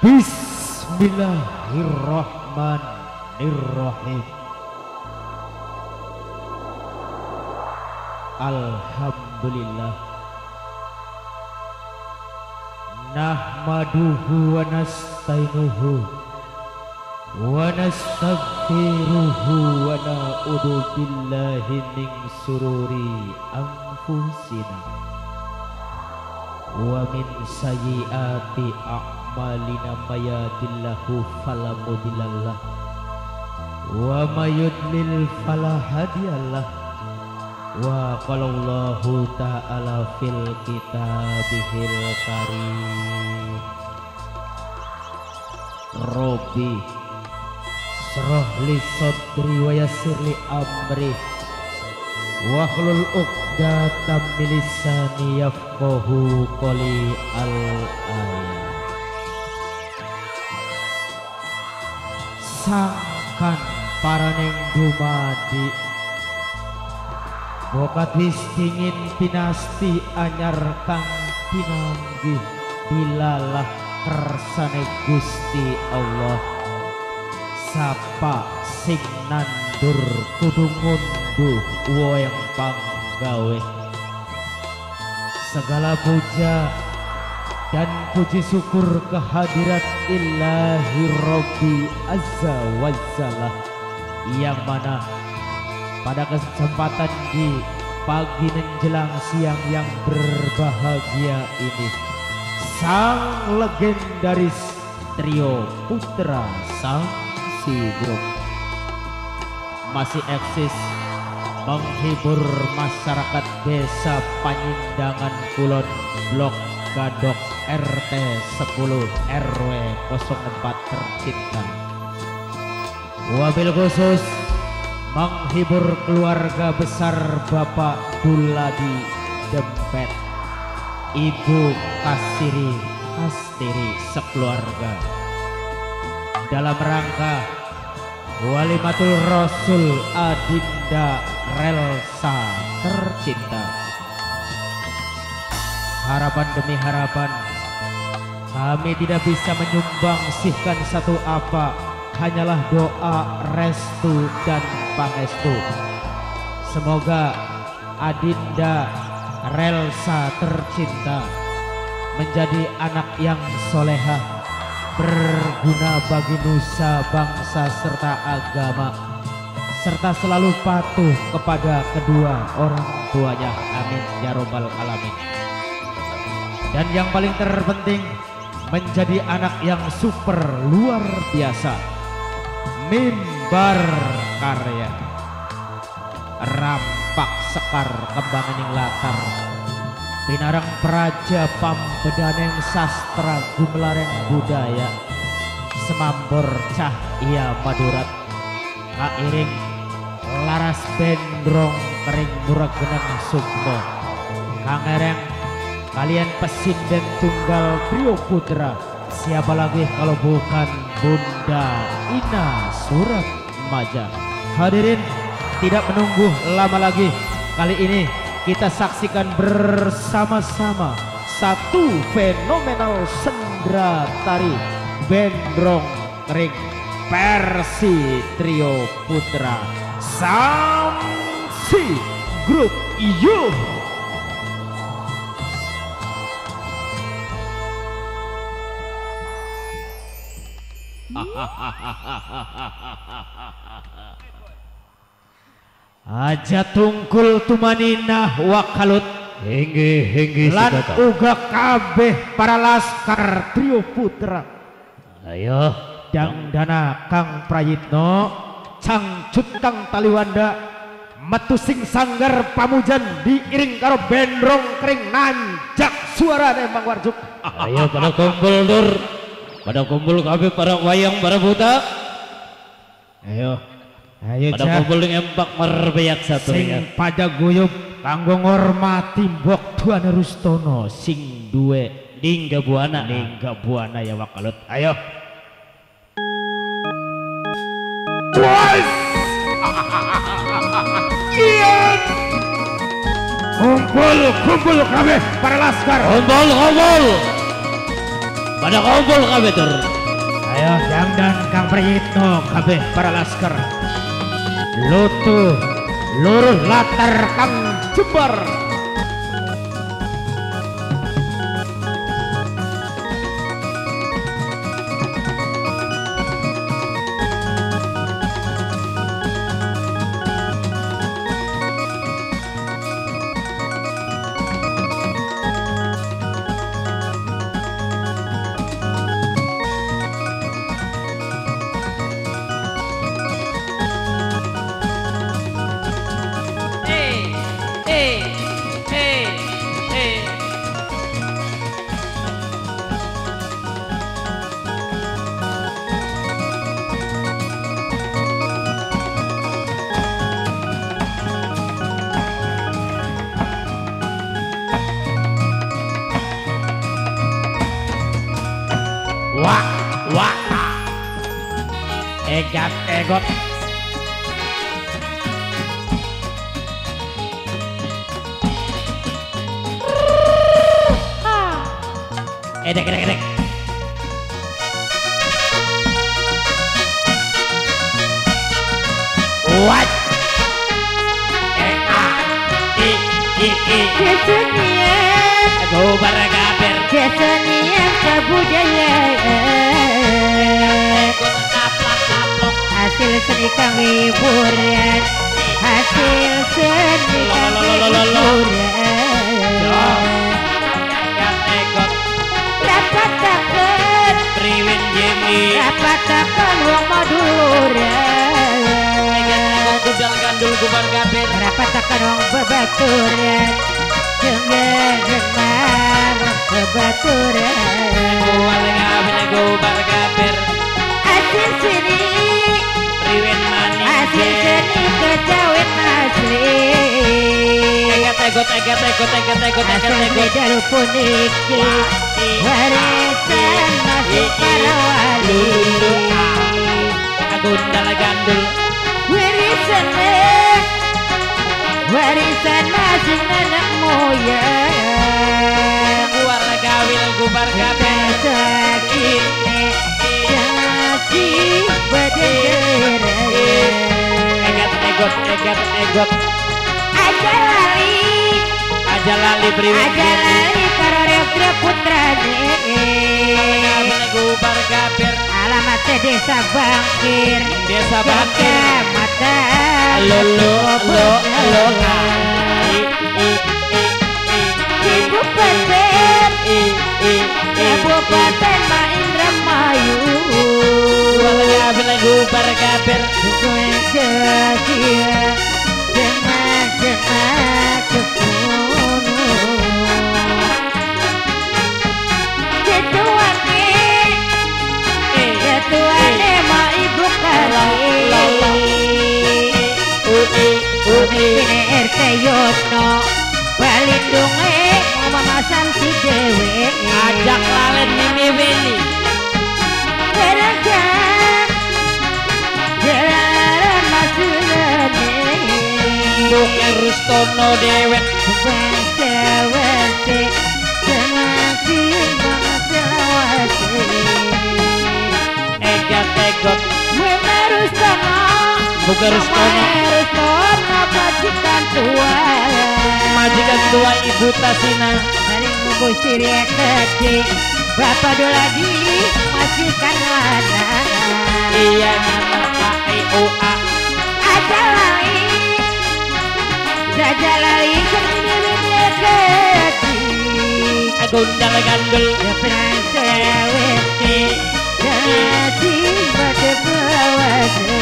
Bismillahirrahmanirrahim. Alhamdulillah. Nahmaduhu wa nasta'inuhu wa nastaghfiruhu wa na'udzu billahi min sururi anfusina wa min sayyiati a'malina may yahdihillahu fala mudhillalah wa may yudlil fala hadiyalah. Wa qalallahu ta'ala fil kitabihil karim. Rabbi shrah li sadri wa yassir li amri wahlul 'uqdatam min lisani yafqahu qawli. Al-ayat. Sangkan paraneng dumadi bokat wis dingin pinasti anyar kang pinanggih bilalah kersane Gusti Allah. Sapa sing nandur kudu ngunduh woyang panggawe. Segala puja dan puji syukur kehadirat Ilahi Rabbi Azza wa Jalla, yang mana pada kesempatan di pagi menjelang siang yang berbahagia ini, sang legendaris trio putra Sangsi Group masih eksis menghibur masyarakat desa Panyindangan Kulon, Blok Gadok, RT 10 RW 04 tercinta. Wabil khusus menghibur keluarga besar Bapak Duladi Dempet, Ibu Kastiri sekeluarga, dalam rangka Walimatul Rasul Adinda Relsa tercinta. Harapan demi harapan, kami tidak bisa menyumbangsihkan satu apa, hanyalah doa, restu, dan pangestu. Semoga Adinda Relsa tercinta menjadi anak yang solehah, berguna bagi nusa, bangsa, serta agama, serta selalu patuh kepada kedua orang tuanya. Amin ya robbal alamin. Dan yang paling terpenting, menjadi anak yang super luar biasa, mimbar karya, rampak sekar kembanganing latar, pinarang praja pambedaneng sastra gumelareng budaya, semambor cahya madurat, kairing laras bendrong kering muragenang sukmo, kangereng kalian pesinden tunggal trio putra. Siapa lagi kalau bukan Bunda Ina Suratmaja. Hadirin, tidak menunggu lama lagi, kali ini kita saksikan bersama-sama satu fenomenal sendra tari bendrong kering versi trio putra Sangsi Group. Yuh. Aja tungkul tumaninah wakalut hinggi lan uga kabeh para laskar trio putra. Ayo dangdana Kang Prayitno, Cangcut Kang Taliwanda, metu sing sanggar pamujan diiring karo bendrong kering nanjak suara Mang Warjuk. Ayo pada kumpul Dur, pada kumpul kabeh para wayang para buta. Ayo pada kumpul ning empak merbeyak satu sing pada guyub kanggo ngormati Mbok Tuan Rustono sing duwe Lingga Buana ya wakalut. Ayo kumpul kabeh para laskar, kumpul pada kumpul kabeh Dur. Ayo Jang dan Kang Prayitno kabeh para laskar lutuh luruh latar Kang Jembar. Wah, egot. Edek. What? Kesenian Aku barakaber kesenian kebudayaan hasil seni kang hiburan hasil seni kang hiburan rapatakan Priwin Jemi rapatakan wong maduluran Kudal gandul gubar kabir rapatakan wong bebaturan dengan remang bebaturan Kuwal kabir gubar kabir hasil seni Priwin manis hasil seni kejawin asli Egot hasil beda rupun iki warisan masih para wali Agundal gandul warisan masih nenek moyang Kuwal kawil gubar kabir sakit jadi berdera Egot aja lali Priwin karoreo putra Kabir gubar kabir alamatnya desa Bangkir Desa Bangkir mata Lo Kabupaten Indramayu Kabir gubar kabir RT Yono balindunge mamasan si dewe Ajak lalen mimi wini jalan masulane Buke Rustono dewek bangsa wase semakin bangsa wase Egot Memerustono Buke Rustono majikan tua Majikan tua Ibu Tasina saling mengusir ya kecil Bapak Doladi majikan lana Iya nama AIOA Raja lali sendirinya kecil Agundal gandul Depan sewete jadi pada bawase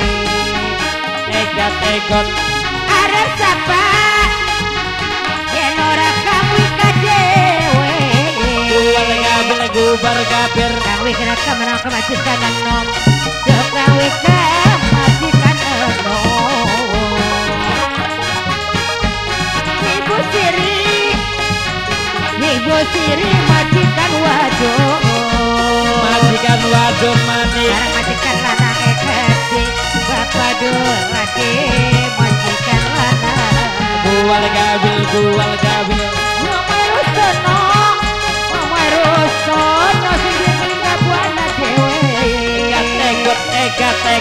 Egot Arep sapa yen ora kamu kadewe Kuwal kabir gubar kabir kawi kena kemenang kemajikan enom kawi kemajikan enom Ibu siri majikan wadon manis sekarang majikan lanang ekati Bapak Doladi majikan lanang Kuwal kabir Mama Rustono sing ditinggal buana dewe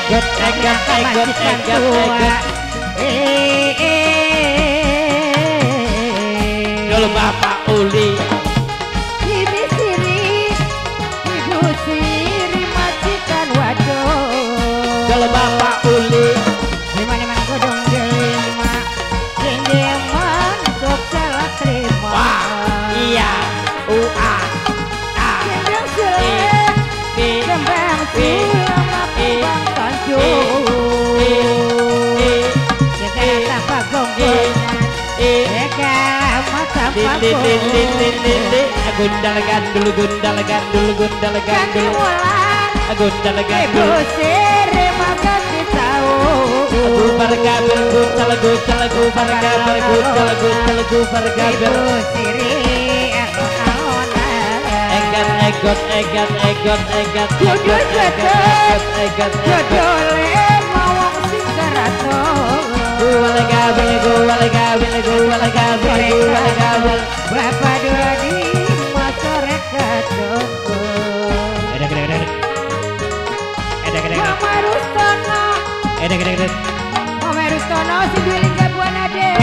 Dulu Bapak Uli Ibu siri, ibu siri majikan waduh. Dulu Bapak Uli Dimana-mana godong delima, jendeman sok salah terima. wah iya Jendeng selek, kembang sulam kembang tanjung. Segala tanpa gonggongan, segala macam panggung. Gundal gandul gundal gandul gundal Ganti gandul wulan, gundal ibu gandul siri makasih tahu. gubar gabel gucal gucal gubar gabel gucal gucal gubar gabel Ibu siri alon-alonan. egat egot egat egot egat Judul egot egot jodole mawang sing keraton. guwal gabel guwal gabel guwal gabel guwal gabel Bapak dua di masyarakat Joko. Mama Rustono, Mama Rustono si Dwilingga Buana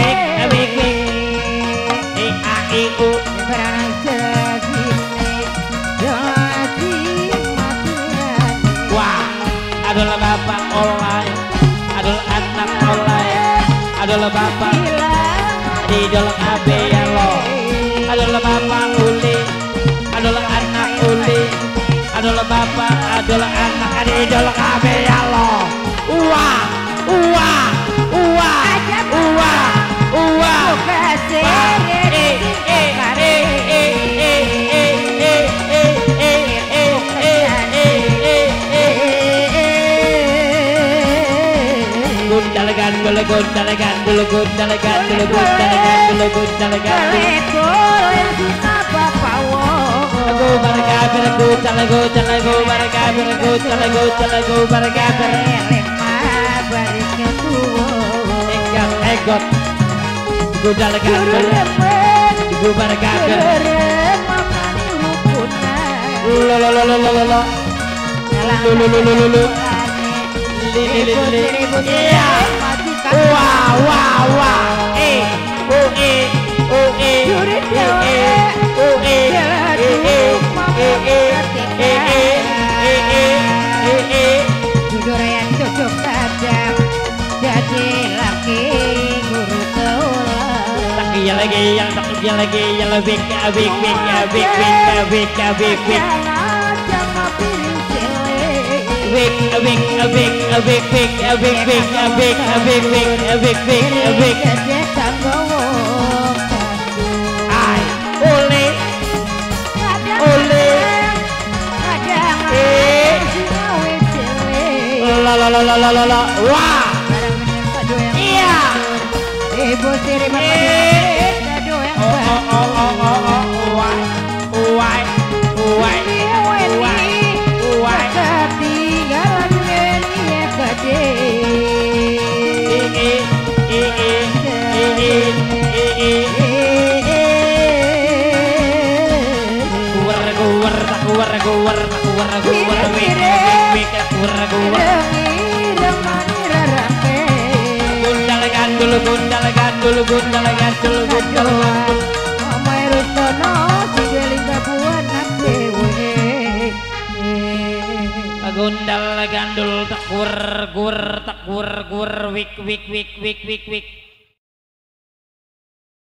I-A-I-U Beranak segini, jadi matian. wah adalah bapak olay adalah anak olay adalah bapak di dalam abe ya lo adalah bapak uli adalah anak uli adalah bapak adalah anak di dalam abe ya lo uah uah uah uah uah gundal gandul gundal gandul gundal gandul gundal gandul gundal gandul gubar gabel gucal gucal gubar gabel gucal gucal gubar gabel egat egot gundal gandul gubar gabel lo lo lo lo lo lo iya wah wah wah jujur yang cocok tajam, jadi laki guru taulah. tak iya lagi yang tak iya lagi yang lebih abik bik abik bik abik abik bik Big, a big, a big, a big, big, a big, big, a big, a big, big, a big, big, a big. Ay, ole, ole, la la la la la la la, wah, iya, ibu siri oh oh oh oh oh oh, why, why, why, why, why. ketinggalan dunia gede. Gundal gandul gundal gandul gundal gandul Mama Rustono si Dwilingga Buana dewe. gundal gandul takur gur takur gur wik wik wik wik wik wik